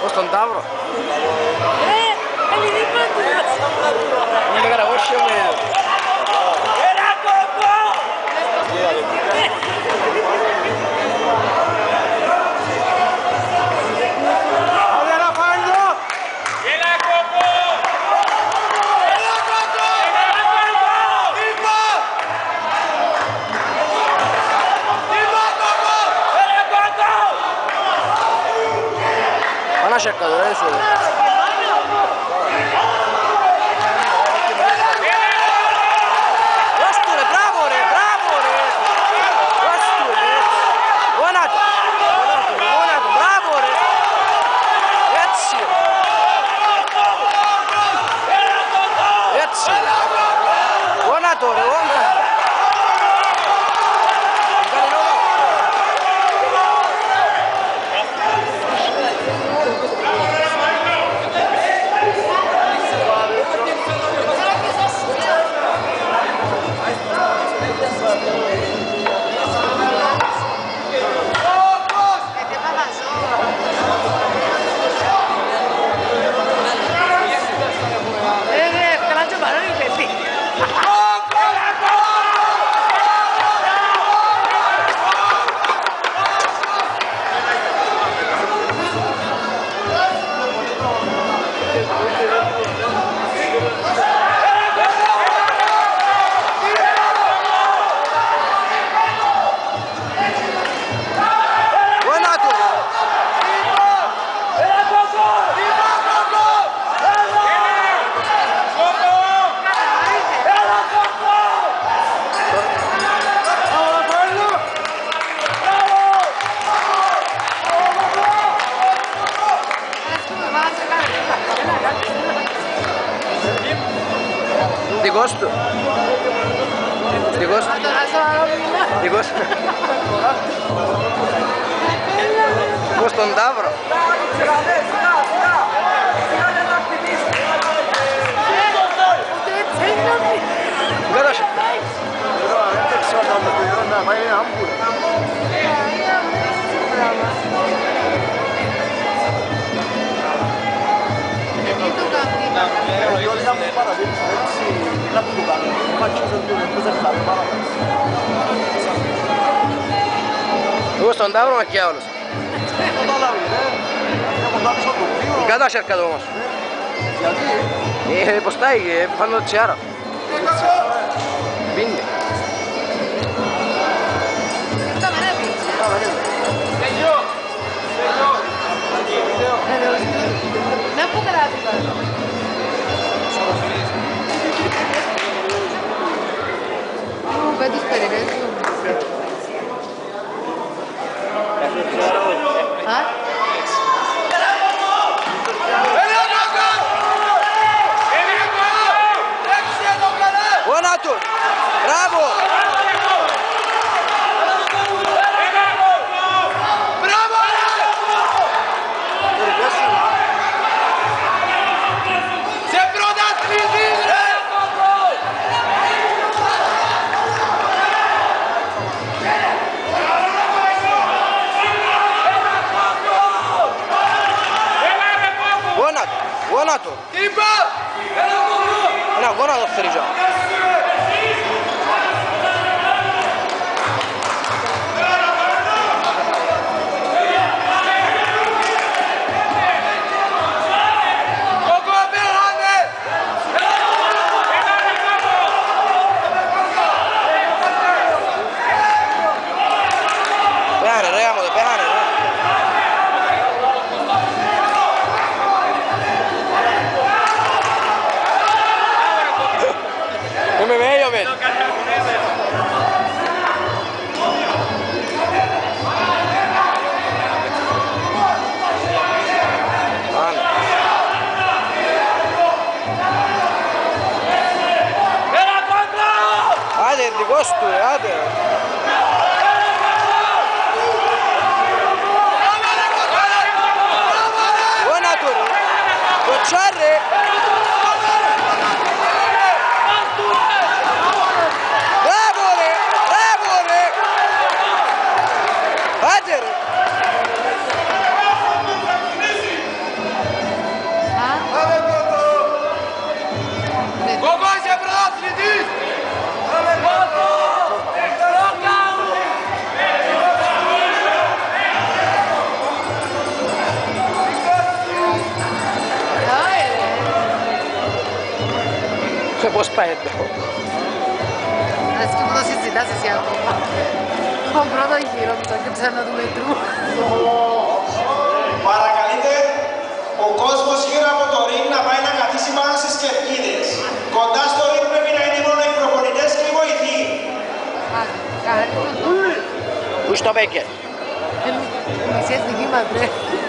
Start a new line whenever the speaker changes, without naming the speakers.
Πώς τον Ταύρο. Είναι καραγόσιο με... Ένα σερκαδό, έτσι. Δώσ' του ρε, μπράβο ρε, μπράβο ρε. Δώσ' του ρε, γόνατο, γόνατο, μπράβο ρε. Έτσι ρε. Έτσι ρε. Γόνατο ρε, γόνατο. Δικός του. Δικός του. Δικός του. Πώς τον Ταύρο. Κάτωσε. Εγώ στον Ταύρο με και όλους. Κατά σέρκατο όμως. Γιατί? Πως τάει, πάνω το τσιάρα. Μπίνε.
Να πού κρατήκα. Πέτους περιρέζουν.
Γόνατο! Μπράβο! Γόνατο! Ένα γόνατο θρίζα. Πέχανε ρε γάμο, πέχανε ρε. Είμαι meglio vedo. Hadi di costo, hadi. Buona torre. Bocciare. Πώς πάει εδώ.
Ας και που το συζητάς εσύ ακόμα. Τον πρώτο γύρο μου το και ψάχνω του μετρού.
Παρακαλείτε ο κόσμος γύρω από το ring να πάει να καθίσει πάνω στις κερκίδες. Κοντά στο ring πρέπει να είναι μόνο οι προπονητές και οι βοηθοί.
Κάνει το.
Πού στο Μπέκερ.
Μισή αστική μας, ναι.